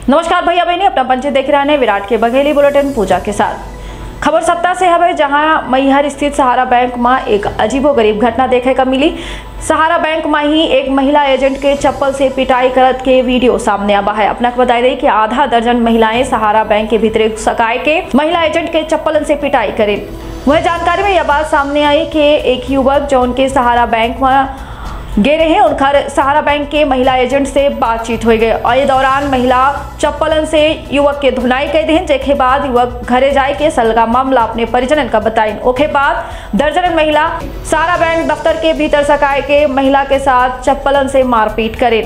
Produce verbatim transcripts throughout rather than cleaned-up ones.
नमस्कार भैया बहनी, अपना पंच देख रहे हैं विराट के बघेली बुलेटिन पूजा के साथ। खबर सप्ताह से है जहां मैहर स्थित सहारा बैंक में एक अजीबोगरीब घटना देखे का मिली। सहारा बैंक में ही एक महिला एजेंट के चप्पल से पिटाई करत के वीडियो सामने आवा है। अपना बता दें कि आधा दर्जन महिलाएं सहारा बैंक के भीतर सकाय के महिला एजेंट के चप्पल से पिटाई करे। वह जानकारी में यह बात सामने आई कि एक युवक जो उनके सहारा बैंक में गे रहे हैं उनका सहारा बैंक के महिला एजेंट से बातचीत हो गई और ये दौरान महिला चप्पलन से युवक के धुनाई कर दी, जेके बाद युवक घरे जाए के सलगा मामला अपने परिजनन का बताई। ओके बाद दर्जन महिला सहारा बैंक दफ्तर के भीतर सकाय के महिला के साथ चप्पलन से मारपीट करे।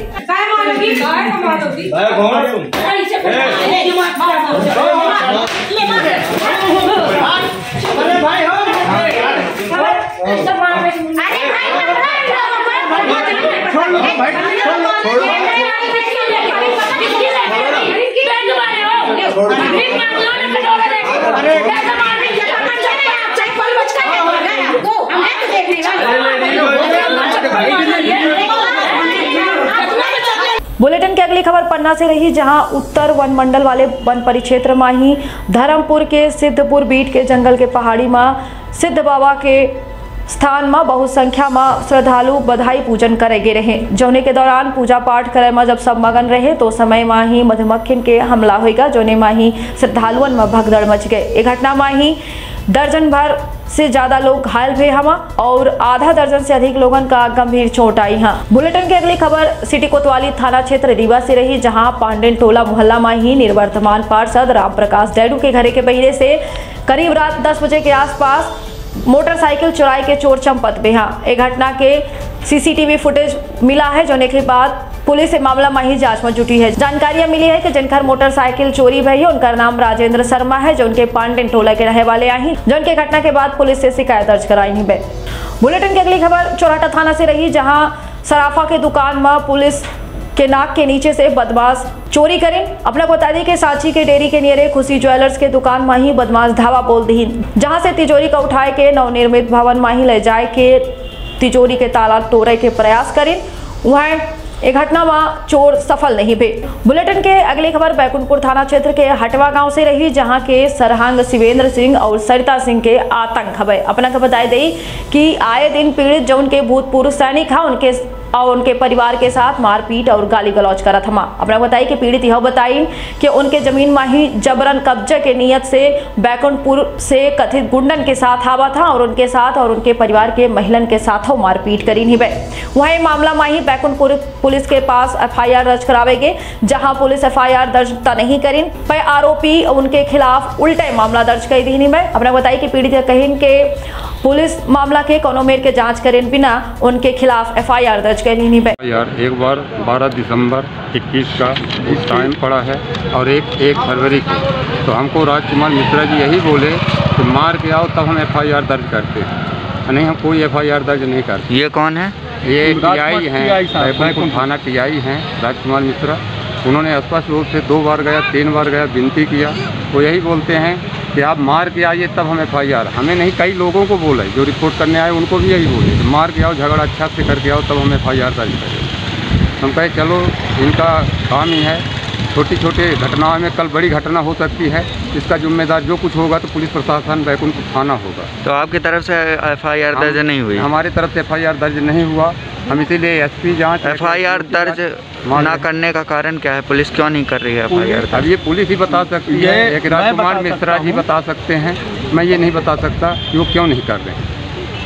बुलेटिन की अगली खबर पन्ना से रही, जहां उत्तर वन मंडल वाले वन परिक्षेत्र में ही धर्मपुर के सिद्धपुर बीट के जंगल के पहाड़ी में सिद्ध बाबा के स्थान में बहुत संख्या में श्रद्धालु बधाई पूजन करे गए रहे। जोने के दौरान पूजा पाठ करे में जब सब मगन रहे तो समय में ही मधुमक्खिन के हमला होगा, जोने में ही श्रद्धालुओं में भगदड़ मच गए। एक घटना में ही दर्जन भर से ज्यादा लोग घायल हुए हम और आधा दर्जन से अधिक लोगों का गंभीर चोट आई है। बुलेटिन की अगली खबर सिटी कोतवाली थाना क्षेत्र रीवा से रही, जहां पांडेन टोला मोहल्ला में ही निवर्तमान पार्षद राम प्रकाश डैडू के घरे के बहिरे से करीब रात दस बजे के आसपास मोटरसाइकिल चुराई के चोर चंपत बेहा। एक घटना के सीसीटीवी फुटेज मिला है, जोने के बाद पुलिस से मामला माही जांच में जुटी है। जानकारियां मिली है कि जिनकर मोटरसाइकिल चोरी भई है उनका नाम राजेंद्र शर्मा है, जो उनके पांडेन टोला के रहने वाले आई, जो उनके घटना के बाद पुलिस से शिकायत दर्ज कराई है। बुलेटिन की अगली खबर चौराटा थाना से रही, जहां सराफा के दुकान में पुलिस के नाक के नीचे से बदमाश चोरी करें। अपना बता दी कि सांची के डेरी के नियरे खुशी ज्वेलर्स के दुकान में ही बदमाश धावा बोल दी, जहां से तिजोरी का उठाए के नवनिर्मित भवन में ही ले जाए के तिजोरी के ताला तोड़े के प्रयास करें। वह एक घटना में चोर सफल नहीं भे। बुलेटिन के अगली खबर बैकुंठपुर थाना क्षेत्र के हटवा गांव से रही, जहां के सरहंग शिवेंद्र सिंह और सरिता सिंह के आतंक हवे। अपना का बताई दी कि आए दिन पीड़ित जो उनके भूतपूर्व सैनिक है उनके और उनके परिवार के साथ मारपीट और गाली गलौज करा था। अपना बताई कि पीड़ित यह बताई कि उनके जमीन में ही जबरन कब्जे के नियत से बैकुंठपुर से कथित गुंडन के साथ आवा था और उनके साथ और उनके परिवार के महिलन के साथ मारपीट करी नहीं। वही मामला में ही बैकुंठपुर पुलिस के पास एफ आई आर दर्ज करावेगे, जहां पुलिस एफ आई आर दर्ज नहीं करी पे आरोपी उनके खिलाफ उल्टे मामला दर्ज कर दी। अपना बताई कि पीड़ित कहीं के पुलिस मामला के कोनो मेर के जांच करें बिना उनके खिलाफ एफ आई आर दर्ज करनी नहीं है। यार एक बार बारह दिसंबर इक्कीस का इस टाइम पड़ा है और एक एक फरवरी को, तो हमको राजकुमार मिश्रा जी यही बोले कि मार के आओ तब हम एफ आई आर दर्ज करते, नहीं हम कोई एफ आई आर दर्ज नहीं करते। ये कौन है? ये टी आई हैं, बैकुंठपुर थाना टी आई हैं राजकुमार मिश्रा। उन्होंने स्पष्ट रूप से दो बार गया तीन बार गया विनती किया, वो यही बोलते हैं कि आप मार के आइए तब हम एफ आई आर, हमें नहीं कई लोगों को बोला जो रिपोर्ट करने आए उनको भी यही बोले कि मार के आओ झगड़ा अच्छा से करके आओ तब हम एफ आई आर दर्ज करें। हम कहे चलो इनका काम ही है, छोटी छोटी घटनाओं में कल बड़ी घटना हो सकती है, इसका जिम्मेदार जो कुछ होगा तो पुलिस प्रशासन बैकुंठपुर थाना होगा। तो आपकी तरफ से एफ आई आर दर्ज नहीं हुई? हमारी तरफ से एफ आई आर दर्ज नहीं हुआ, हम इसीलिए एस पी जाँच एफ आई आर दर्ज ना करने का कारण क्या है? पुलिस क्यों नहीं कर रही है एफ आई आर? अब ये पुलिस ही बता सकती है, एक राजकुमार मिश्रा जी बता सकते हैं, मैं ये नहीं बता सकता कि वो क्यों नहीं कर रहे हैं।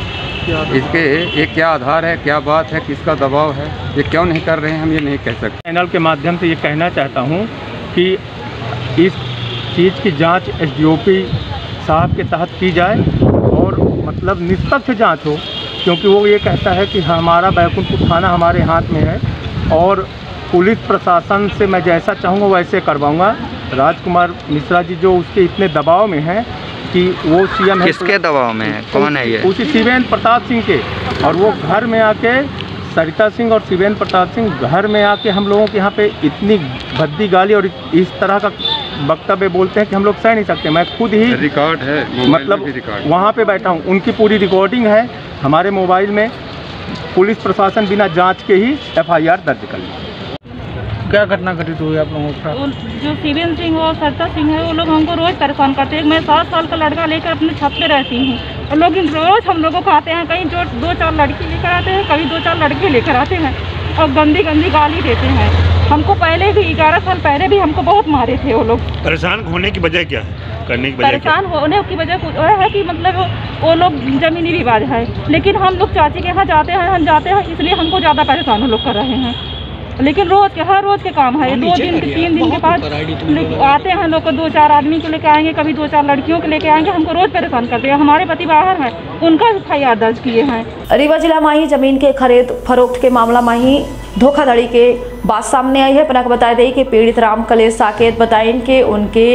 इसके एक क्या आधार है, क्या बात है, किसका दबाव है, ये क्यों नहीं कर रहे हैं हम ये नहीं कह सकते। चैनल के माध्यम से ये कहना चाहता हूँ कि इस चीज़ की जांच एस डी ओ पी साहब के तहत की जाए और मतलब निष्पक्ष जांच हो, क्योंकि वो ये कहता है कि हमारा बैकुंठपुर थाना हमारे हाथ में है और पुलिस प्रशासन से मैं जैसा चाहूँगा वैसे करवाऊँगा। राजकुमार मिश्रा जी जो उसके इतने दबाव में हैं कि वो सी एम है। किसके दबाव में है? कौन है ये? उसी शिवेंद्र प्रताप सिंह के, और वो घर में आके सरिता सिंह और शिवेंद्र प्रताप सिंह घर में आके हम लोगों के यहाँ पे इतनी भद्दी गाली और इस तरह का वक्तव्य बोलते हैं कि हम लोग सह नहीं सकते। मैं खुद ही रिकॉर्ड है, मतलब वहाँ पे बैठा हूँ, उनकी पूरी रिकॉर्डिंग है हमारे मोबाइल में। पुलिस प्रशासन बिना जांच के ही एफ आई आर दर्ज कर ली। क्या घटना घटित हुई आप लोगों के साथ? वो जो शिवेंद्र सिंह और सरता सिंह है, वो लोग हमको रोज़ परेशान करते हैं। मैं सात साल का लड़का लेकर अपने छत पे रहती हूँ और लोग रोज़ हम लोगों को आते हैं, कहीं जो दो चार लड़की लेकर आते हैं, कभी दो चार लड़के लेकर आते हैं और गंदी गंदी गाली देते हैं। हमको पहले भी ग्यारह साल पहले भी हमको बहुत मारे थे वो लोग। परेशान होने की वजह क्या है? करने की वजह परेशान होने की वजह कुछ और है कि मतलब वो लोग जमीनी विवाद है, लेकिन हम लोग चाची के यहाँ जाते हैं, हम जाते हैं इसलिए हमको ज़्यादा परेशान हम लोग कर रहे हैं। लेकिन रोज़ के हर रोज़ के काम है, दो दिन के तीन दिन के बाद आते हैं लोग, दो चार आदमी को लेकर आएंगे, कभी दो चार लड़कियों को लेकर आएंगे, हमको रोज़ परेशान करते हैं। हमारे पति बाहर हैं, उनका एफ आई आर दर्ज किए हैं। रीवा जिला में ही जमीन के खरीद फरोख्त के मामला में ही धोखाधड़ी के बात सामने आई है। अपना बता दें कि पीड़ित राम कलेश साकेत बताएं कि उनके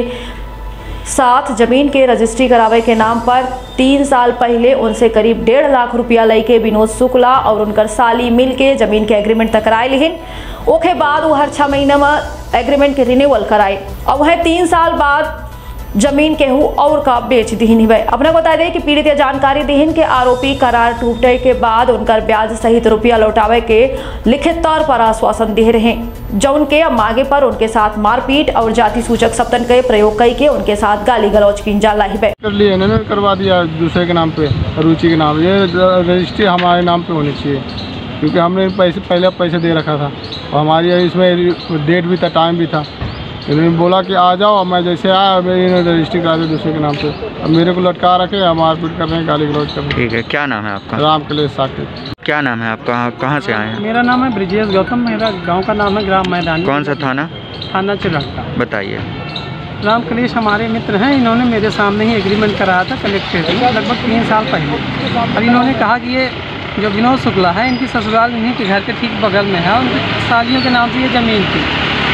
साथ जमीन के रजिस्ट्री करावे के नाम पर तीन साल पहले उनसे करीब डेढ़ लाख रुपया लेके विनोद शुक्ला और उनकर साली मिल के जमीन के एग्रीमेंट तक कराए लिहिन। ओके बाद वो हर छः महीने में एग्रीमेंट के रिन्यूअल कराए और वह तीन साल बाद जमीन केहू और का बेच दीन है। अपने बता दें कि पीड़ित जानकारी दीन के आरोपी करार टूटे के बाद उनकर ब्याज सहित रुपया लौटावे के लिखित तौर पर आश्वासन दे रहे जौन के अब आगे पर उनके साथ मारपीट और जाति सूचक शब्दन के प्रयोग कई के उनके साथ गाली गलौज की जाला है। कर लिए इन्होंने करवा दिया दूसरे के नाम पे, रुचि के नाम। ये रजिस्ट्री हमारे नाम पे होनी चाहिए क्योंकि हमने पैसे पहले पैसे दे रखा था और हमारी इसमें डेट भी था, टाइम भी था। इन्होंने बोला कि आ जाओ, और मैं जैसे आया मेरी रजिस्ट्री करा दी दूसरे के नाम पे। अब मेरे को लटका रखे, मारपीट कर रहे हैं, गाली गलौज कर रहे हैं। ठीक है, क्या नाम है आपका? राम कलेश साकेत। क्या नाम है आपका? कहाँ से आए हैं? मेरा नाम है ब्रिजेश गौतम, मेरा गांव का नाम है ग्राम मैदानी। कौन सा थाना? थाना चिरहट्टा। बताइए। राम कलेश हमारे मित्र हैं, इन्होंने मेरे सामने ही एग्रीमेंट कराया था कलेक्ट्रेट में लगभग तीन साल पहले। और इन्होंने कहा कि ये जो विनोद शुक्ला है, इनकी ससुराल इन्हीं के घर के ठीक बगल में है, उनकी सालियों के नाम से ये ज़मीन थी।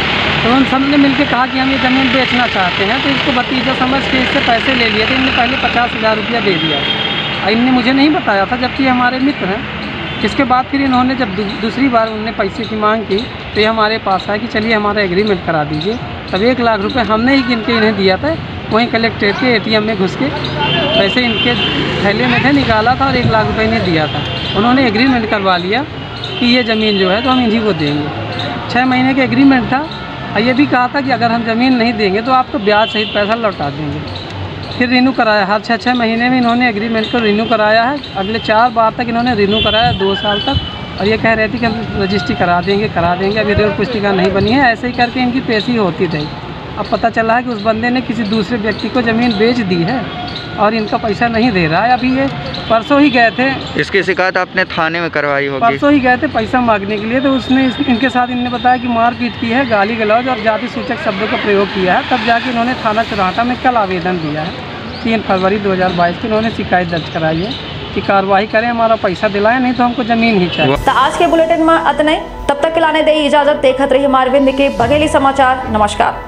तो उन सब ने मिलकर कहा कि हम ये ज़मीन बेचना चाहते हैं, तो इसको भतीजा समझ के इससे पैसे ले लिए थे। इनने पहले पचास हज़ार रुपया दे दिया और इनने मुझे नहीं बताया था, जबकि ये हमारे मित्र हैं। इसके बाद फिर इन्होंने जब दूसरी बार उनने पैसे की मांग की तो ये हमारे पास आया कि चलिए हमारा एग्रीमेंट करा दीजिए। तब एक लाख रुपए हमने ही गिन के इन्हें दिया था। वहीं कलेक्ट्रेट के एटीएम में घुस के पैसे इनके थैले में थे, निकाला था और एक लाख रुपए इन्हें दिया था। उन्होंने एग्रीमेंट करवा लिया कि ये ज़मीन जो है तो हम इन्हीं को देंगे। छः महीने का एग्रीमेंट था और ये भी कहा था कि अगर हम ज़मीन नहीं देंगे तो आपको ब्याज सहित पैसा लौटा देंगे। फिर रिन्यू कराया, हर छः छः महीने में इन्होंने एग्रीमेंट को रिन्यू कराया है। अगले चार बार तक इन्होंने रिन्यू कराया, दो साल तक। और ये कह रहे थे कि हम रजिस्ट्री करा देंगे करा देंगे अभी रेल पुस्तिका नहीं बनी है। ऐसे ही करके इनकी पेशी होती रही। अब पता चला है कि उस बंदे ने किसी दूसरे व्यक्ति को ज़मीन बेच दी है और इनका पैसा नहीं दे रहा है। अभी ये परसों ही गए थे, इसकी शिकायत आपने थाने में करवाई होगी? परसों ही गए थे पैसा मांगने के लिए, तो उसने इस, इनके साथ इनने बताया कि मारपीट की है, गाली गलौज और जाति सूचक शब्दों का प्रयोग किया है। तब जाके इन्होंने थाना चिरहट्टा में कल आवेदन दिया है, तीन फरवरी दो हज़ार बाईस को इन्होंने शिकायत दर्ज कराई है कि कार्रवाई करें, हमारा पैसा दिलाएं, नहीं तो हमको ज़मीन ही चाहिए। तो आज के बुलेटिन में इतना ही। तब तक के लाने दे इजाजत। देखते रहिए मारविंद के बघेली समाचार। नमस्कार।